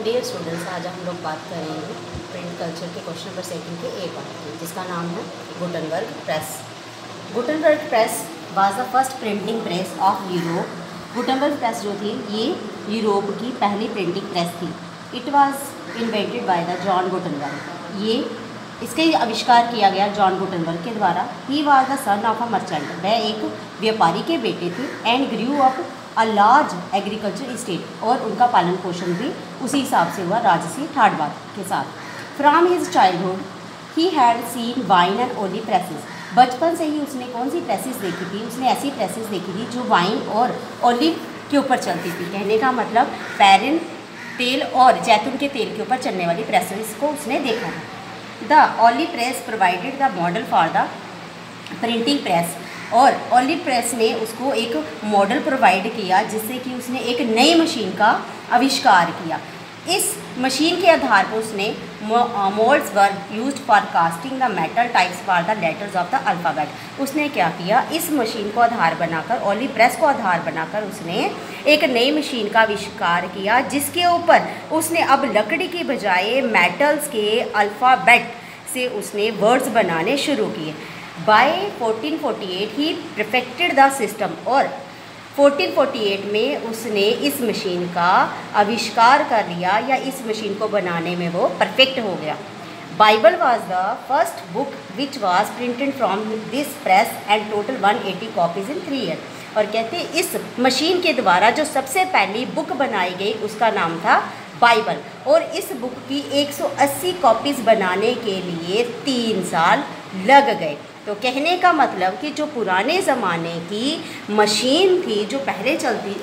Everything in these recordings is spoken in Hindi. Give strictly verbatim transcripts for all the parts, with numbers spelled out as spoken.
डियर स्टूडेंट्स, आज हम लोग बात करेंगे प्रिंट कल्चर के क्वेश्चन नंबर सेकंड के ए पार्ट की, जिसका नाम है Gutenberg press. Gutenberg press was the first printing press of Europe. Gutenberg press जो थी ये यूरोप की पहली प्रिंटिंग प्रेस थी। It was invented by the John Gutenberg. ये इसके आविष्कार किया गया जॉन गुटेनबर्ग के द्वारा। He was the son of a merchant. वह एक व्यापारी के बेटे थे। And grew up a large agriculture state, और उनका पालन पोषण भी उसी हिसाब से हुआ राजसी ठाटबाट के साथ। From his childhood he had seen wine and olive presses. बचपन से ही उसने कौन सी प्रेसेस देखी थी? उसने ऐसी प्रेसेस देखी थी जो वाइन और ओलिव के ऊपर चलती थी। कहने का मतलब पैरन तेल और जैतून के तेल के ऊपर चलने वाली प्रेसेस को उसने देखा था। The olive press provided the model for the printing press, और ओलिव प्रेस ने उसको एक मॉडल प्रोवाइड किया जिससे कि उसने एक नई मशीन का आविष्कार किया। इस मशीन के आधार पर उसने moulds were used for casting the metal types for the letters of the alphabet. उसने क्या किया? इस मशीन को आधार बनाकर, ओलिव प्रेस को आधार बनाकर उसने एक नई मशीन का आविष्कार किया जिसके ऊपर उसने अब लकड़ी की बजाय मेटल्स के अल्फ़ाबेट से उसने वर्ड्स बनाने शुरू किए। By fourteen forty eight he perfected the system, और फोर्टीन फोर्टी एट में उसने इस मशीन का आविष्कार कर लिया, या इस मशीन को बनाने में वो परफेक्ट हो गया। Bible was the first book which was printed from this press and total one eighty copies in three year. और कहते हैं इस मशीन के द्वारा जो सबसे पहली बुक बनाई गई उसका नाम था बाइबल, और इस बुक की एक सौ अस्सी कॉपीज़ बनाने के लिए तीन साल लग गए। तो कहने का मतलब कि जो पुराने ज़माने की मशीन थी, जो पहले चलती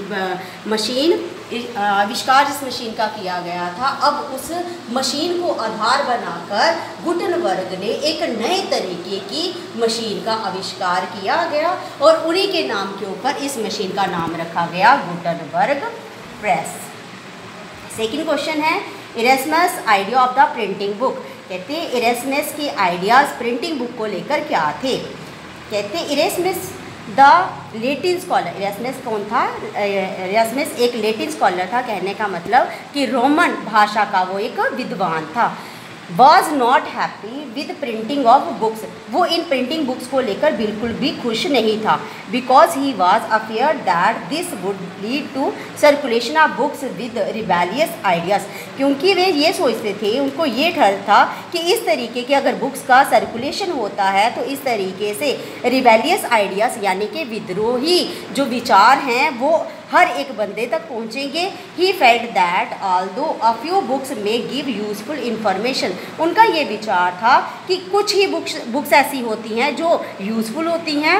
मशीन आविष्कार जिस मशीन का किया गया था, अब उस मशीन को आधार बनाकर गुटेनबर्ग ने एक नए तरीके की मशीन का आविष्कार किया गया, और उन्हीं के नाम के ऊपर इस मशीन का नाम रखा गया गुटेनबर्ग प्रेस। सेकेंड क्वेश्चन है Erasmus idea of the printing book. कहते हैं इरेस्मस के आइडियाज़ प्रिंटिंग बुक को लेकर क्या थे? कहते हैं Erasmus the Latin scholar. Erasmus कौन था? इरेस्मस एक लेटिन स्कॉलर था। कहने का मतलब कि रोमन भाषा का वो एक विद्वान था। Was not happy with printing of books. वो इन प्रिंटिंग बुक्स को लेकर बिल्कुल भी खुश नहीं था। Because he was afraid that this would lead to circulation of books with rebellious ideas. क्योंकि वे ये सोचते थे, उनको ये डर था कि इस तरीके के अगर बुक्स का सर्कुलेशन होता है तो इस तरीके से रिबेलियस आइडियाज़ यानी कि विद्रोही जो विचार हैं वो हर एक बंदे तक पहुंचेंगे। He felt that although a few books may give useful information. उनका ये विचार था कि कुछ ही बुक्स बुक्स ऐसी होती हैं जो यूजफुल होती हैं।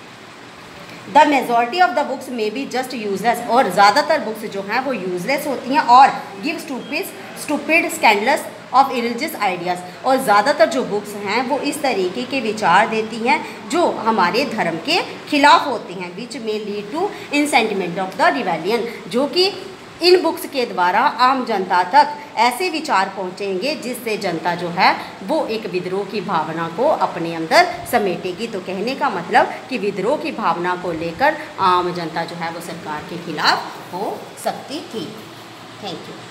The majority of the books may be just useless, और ज़्यादातर बुक्स जो हैं वो यूजलेस होती हैं और give stupid stupid scandals of religious ideas. और ज़्यादातर जो बुक्स हैं वो इस तरीके के विचार देती हैं जो हमारे धर्म के खिलाफ होती हैं, which may lead to in sentiment of the rebellion. जो कि इन बुक्स के द्वारा आम जनता तक ऐसे विचार पहुंचेंगे जिससे जनता जो है वो एक विद्रोह की भावना को अपने अंदर समेटेगी। तो कहने का मतलब कि विद्रोह की भावना को लेकर आम जनता जो है वो सरकार के खिलाफ हो सकती थी। Thank you.